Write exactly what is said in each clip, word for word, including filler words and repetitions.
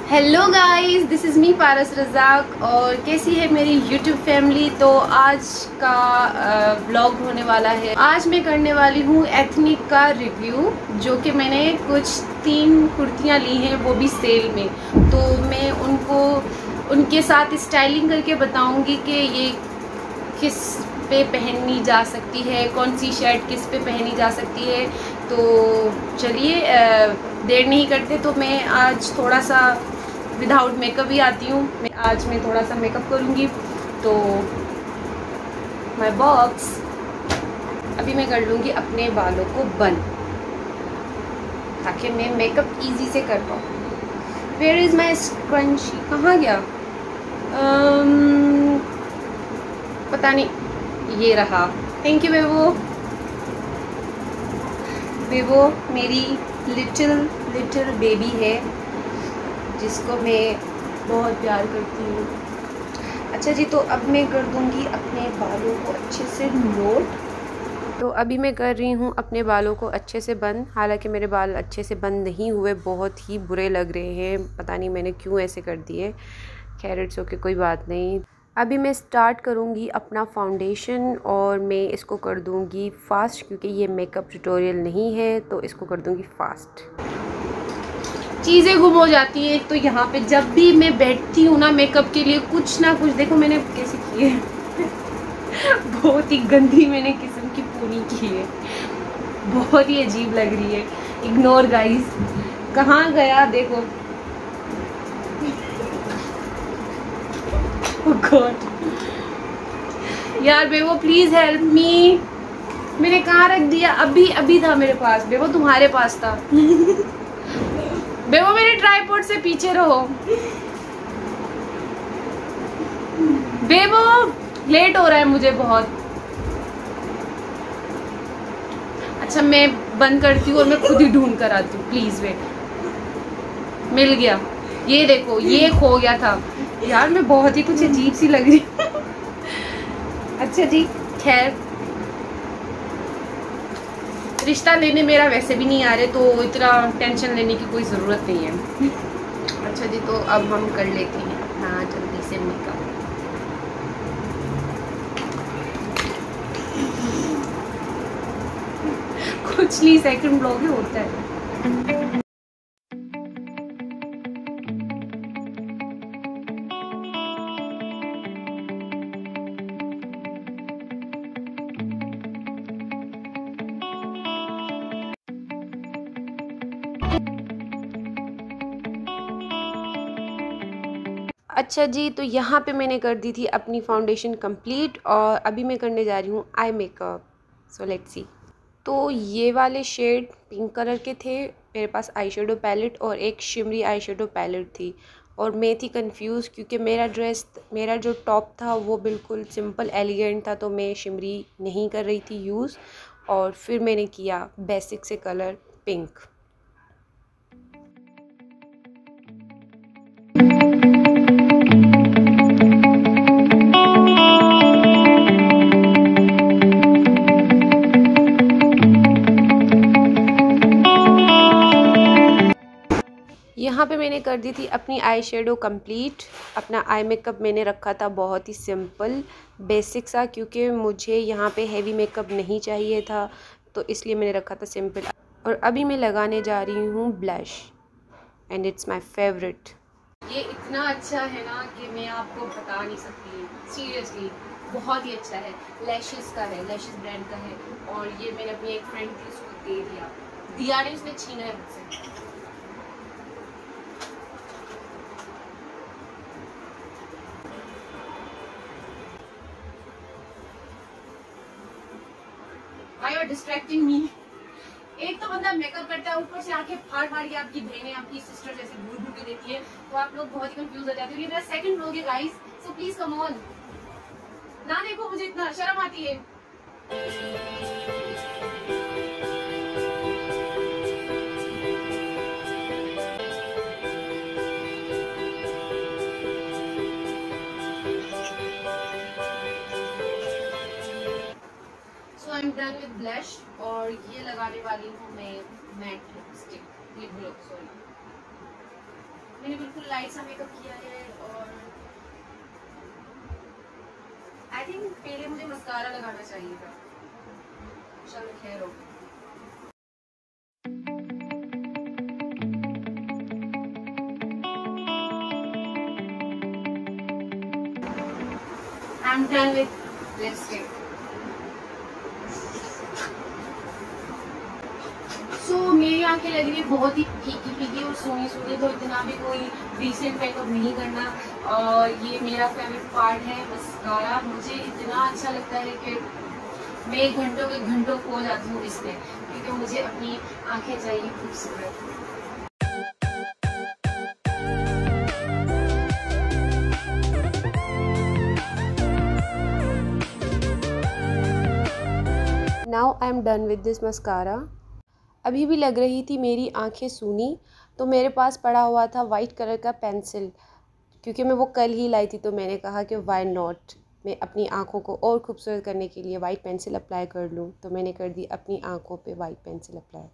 Hello guys, this is me Paras Razzaq. और कैसी है मेरी यूट्यूब फैमिली। तो आज का व्लॉग होने वाला है। आज मैं करने वाली हूँ एथनिक का रिव्यू, जो कि मैंने कुछ तीन कुर्तियाँ ली हैं, वो भी सेल में। तो मैं उनको उनके साथ स्टाइलिंग करके बताऊँगी कि ये किस पे पहनी जा सकती है, कौन सी शर्ट किस पे पहनी जा सकती है। तो चलिए देर नहीं करते, तो मैं आज थोड़ा सा विदाउट मेकअप ही आती हूँ। मैं आज मैं थोड़ा सा मेकअप करूँगी। तो माय बॉक्स अभी मैं कर लूँगी अपने बालों को बंद, ताकि मैं मेकअप इजी से कर पाऊँ। वेयर इज़ माई स्क्रंची, कहाँ गया? um, पता नहीं, ये रहा। थैंक यू बेबो। बेबो मेरी लिटिल लिटिल बेबी है, जिसको मैं बहुत प्यार करती हूँ। अच्छा जी, तो अब मैं कर दूँगी अपने बालों को अच्छे से नोट। तो अभी मैं कर रही हूँ अपने बालों को अच्छे से बंद। हालांकि मेरे बाल अच्छे से बंद नहीं हुए, बहुत ही बुरे लग रहे हैं। पता नहीं मैंने क्यों ऐसे कर दिए। खैर इट्स ओके, कोई बात नहीं। अभी मैं स्टार्ट करूँगी अपना फाउंडेशन, और मैं इसको कर दूँगी फ़ास्ट, क्योंकि ये मेकअप ट्यूटोरियल नहीं है, तो इसको कर दूँगी फ़ास्ट। चीज़ें गुम हो जाती हैं। एक तो यहाँ पे जब भी मैं बैठती हूँ ना मेकअप के लिए, कुछ ना कुछ, देखो मैंने कैसे की है बहुत ही गंदी मैंने किस्म की पूनी की है, बहुत ही अजीब लग रही है। Ignore guys. कहाँ गया देखो। गॉड यार, बेबो प्लीज हेल्प मी। मैंने कहाँ रख दिया? अभी अभी था मेरे पास। बेबो तुम्हारे पास था। बेबो मेरे ट्राइपॉड से पीछे रहो। बेबो लेट हो रहा है मुझे बहुत। अच्छा मैं बंद करती हूँ और मैं खुद ही ढूंढ कर आती हूँ। Please wait. मिल गया। ये देखो, ये खो गया था यार। मैं बहुत ही कुछ अजीब सी लग रही हूँ। अच्छा जी, खैर रिश्ता लेने मेरा वैसे भी नहीं आ रहे, तो इतना टेंशन लेने की कोई ज़रूरत नहीं है। अच्छा जी, तो अब हम कर लेते हैं अपना जल्दी से मेकअप। कुछ नहीं, सेकंड ब्लॉग ही होता है। अच्छा जी, तो यहाँ पे मैंने कर दी थी अपनी फाउंडेशन कंप्लीट, और अभी मैं करने जा रही हूँ eye makeup. So let's see. तो ये वाले शेड पिंक कलर के थे मेरे पास आई शेडो पैलेट, और एक शिमरी आई शेडो पैलेट थी। और मैं थी कंफ्यूज, क्योंकि मेरा ड्रेस मेरा जो टॉप था वो बिल्कुल सिंपल एलिगेंट था, तो मैं शिमरी नहीं कर रही थी यूज़। और फिर मैंने किया बेसिक से कलर पिंक। यहाँ पे मैंने कर दी थी अपनी आई शेडो कंप्लीट। अपना आई मेकअप मैंने रखा था बहुत ही सिंपल बेसिक सा, क्योंकि मुझे यहाँ पे हेवी मेकअप नहीं चाहिए था, तो इसलिए मैंने रखा था सिंपल। और अभी मैं लगाने जा रही हूँ blush, and it's my favourite. ये इतना अच्छा है ना कि मैं आपको बता नहीं सकती। सीरियसली बहुत ही अच्छा है। लैशेस का है, लैशेस ब्रांड का है। और ये मैंने अपनी एक फ्रेंड थी, उसको दे दिया दिया नहीं, उसने छीना है मुझसे। Why you are distracting me? एक तो बंदा मेकअप करता है, ऊपर से आके फाड़ फाड़ के आपकी बहनें, आपकी सिस्टर जैसे घूर घूर के देती है, तो आप लोग बहुत ही कंफ्यूज हो जाते हो। ये मेरा सेकंड व्लॉग है guys, so please come on. ना देखो, मुझे इतना शर्म आती है। So I am done with blush, और ये लगाने वाली हूँ मैं matte lipstick, lip glow. Sorry, मैंने बिल्कुल बिल्कुल लाइट सा मेकअप किया है और आई थिंक पहले मुझे मस्कारा लगाना चाहिए था। चलो खैर हो। I'm done with lipstick. So मेरी आंखें लग रही है बहुत ही फीकी फीकी और सोनी सोनी, तो इतना भी कोई रिसेंट मेकअप नहीं करना। और ये मेरा फेवरेट पार्ट है मस्कारा। मुझे इतना अच्छा लगता है कि मैं घंटों के घंटों खो जाती हूँ इसमें, क्योंकि मुझे अपनी आंखें चाहिए खूबसूरत। Now I am done with this mascara. अभी भी लग रही थी मेरी आंखें सूनी, तो मेरे पास पड़ा हुआ था वाइट कलर का पेंसिल, क्योंकि मैं वो कल ही लाई थी, तो मैंने कहा कि वाई नॉट, मैं अपनी आंखों को और खूबसूरत करने के लिए वाइट पेंसिल अप्लाई कर लूँ। तो मैंने कर दी अपनी आंखों पे वाइट पेंसिल अप्लाई।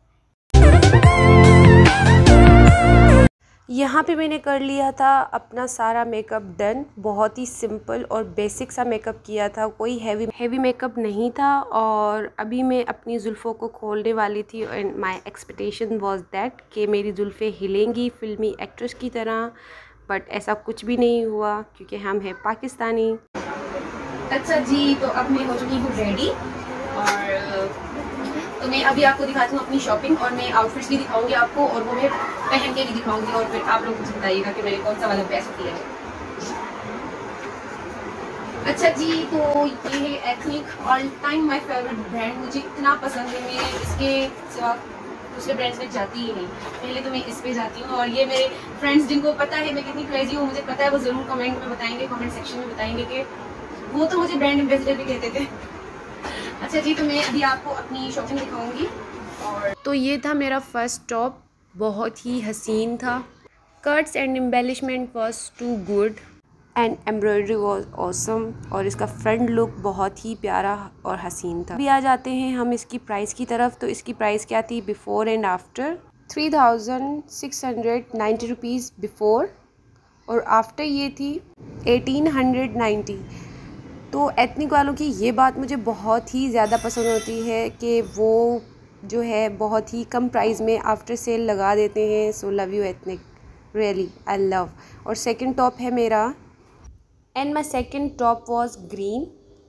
यहाँ पे मैंने कर लिया था अपना सारा मेकअप डन। बहुत ही सिंपल और बेसिक सा मेकअप किया था, कोई हैवी हैवी मेकअप नहीं था। और अभी मैं अपनी जुल्फ़ों को खोलने वाली थी and my expectation was that कि मेरी जुल्फ़ें हिलेंगी फिल्मी एक्ट्रेस की तरह, बट ऐसा कुछ भी नहीं हुआ, क्योंकि हम हैं पाकिस्तानी। अच्छा जी, तो अब मैं हो चुकी हूँ रेडी और तो मैं अभी आपको दिखाती हूँ अपनी शॉपिंग, और मैं आउटफिट्स भी दिखाऊंगी आपको, और वो मैं पहन के भी दिखाऊंगी, और फिर आप लोग मुझे बताइएगा कि मैंने कौन सा वाला बेस्ट किया है। अच्छा जी, तो ये है ethnic, all time my favourite brand, मुझे इतना पसंद है। मैं इसके सिवा दूसरे ब्रांड्स में जाती ही नहीं, पहले तो मैं इस पे जाती हूँ। और ये मेरे फ्रेंड्स जिनको पता है मैं कितनी क्रेजी हूँ, मुझे पता है, वो ज़रूर कमेंट में बताएंगे, कमेंट सेक्शन में बताएंगे कि वो तो मुझे ब्रांड एम्बेसडर भी कहते थे। अच्छा जी, तो मैं अभी आपको अपनी शॉपिंग दिखाऊंगी। और तो ये था मेरा फर्स्ट टॉप, बहुत ही हसीन था। Cuts and embellishment was too good and embroidery was awesome, और इसका फ्रंट लुक बहुत ही प्यारा और हसीन था। अभी आ जाते हैं हम इसकी प्राइस की तरफ। तो इसकी प्राइस क्या थी before and after? Three thousand six hundred ninety rupees before, और आफ्टर ये थी एटीन हंड्रेड नाइन्टी। तो एथनिक वालों की ये बात मुझे बहुत ही ज़्यादा पसंद होती है कि वो जो है बहुत ही कम प्राइस में आफ्टर सेल लगा देते हैं। So love you ethnic, really I love. और सेकंड टॉप है मेरा, and my second top was green.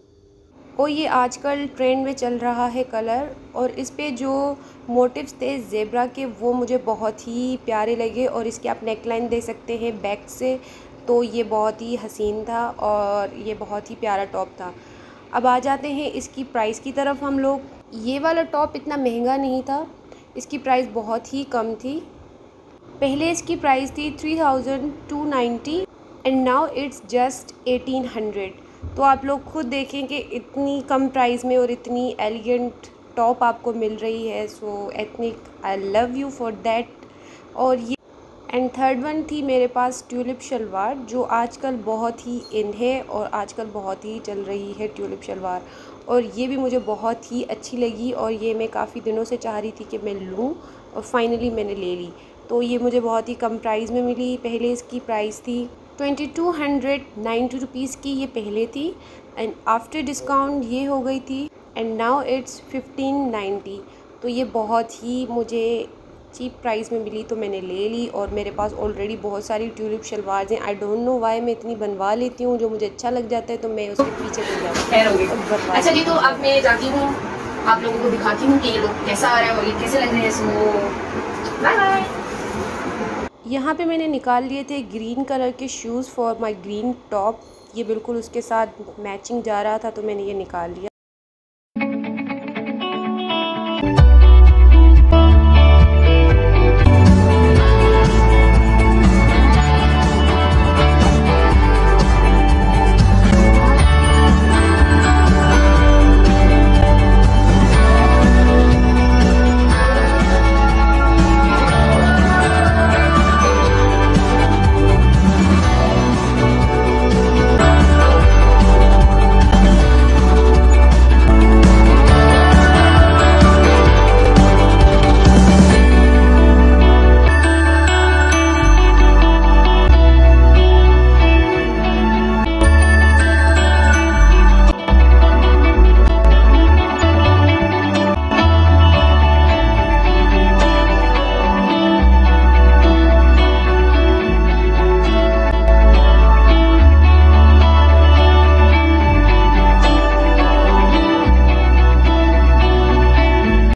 और ये आजकल ट्रेंड में चल रहा है कलर, और इस पे जो मोटिव्स थे ज़ेब्रा के वो मुझे बहुत ही प्यारे लगे। और इसके आप नेकलाइन दे सकते हैं बैक से, तो ये बहुत ही हसीन था और ये बहुत ही प्यारा टॉप था। अब आ जाते हैं इसकी प्राइस की तरफ हम लोग। ये वाला टॉप इतना महंगा नहीं था, इसकी प्राइस बहुत ही कम थी। पहले इसकी प्राइस थी three thousand two ninety and now it's just eighteen hundred. तो आप लोग खुद देखें कि इतनी कम प्राइस में और इतनी एलिगेंट टॉप आपको मिल रही है। So ethnic, I love you for that. और ये एंड थर्ड वन थी मेरे पास ट्यूलिप शलवार, जो आजकल बहुत ही इन है और आजकल बहुत ही चल रही है ट्यूलिप शलवार, और ये भी मुझे बहुत ही अच्छी लगी। और ये मैं काफ़ी दिनों से चाह रही थी कि मैं लूँ, और फाइनली मैंने ले ली। तो ये मुझे बहुत ही कम प्राइस में मिली। पहले इसकी प्राइस थी twenty two hundred ninety rupees की, ये पहले थी, एंड आफ्टर डिस्काउंट ये हो गई थी and now it's fifteen ninety. तो ये बहुत ही मुझे चीप प्राइस में मिली, तो मैंने ले ली। और मेरे पास ऑलरेडी बहुत सारी ट्यूलिप शलवार हैं। आई डोंट नो वाई, मैं इतनी बनवा लेती हूँ, जो मुझे अच्छा लग जाता है तो मैं उसके पीछे चल जाती हूँ। अच्छा जी, तो अब मैं जाती हूँ, आप लोगों को दिखाती हूँ कि ये लोग कैसा आ रहा है और ये कैसे लग रहे हैं। So bye bye. यहाँ पे मैंने निकाल लिए थे ग्रीन कलर के shoes for my green top. ये बिल्कुल उसके साथ मैचिंग जा रहा था, तो मैंने ये निकाल लिया।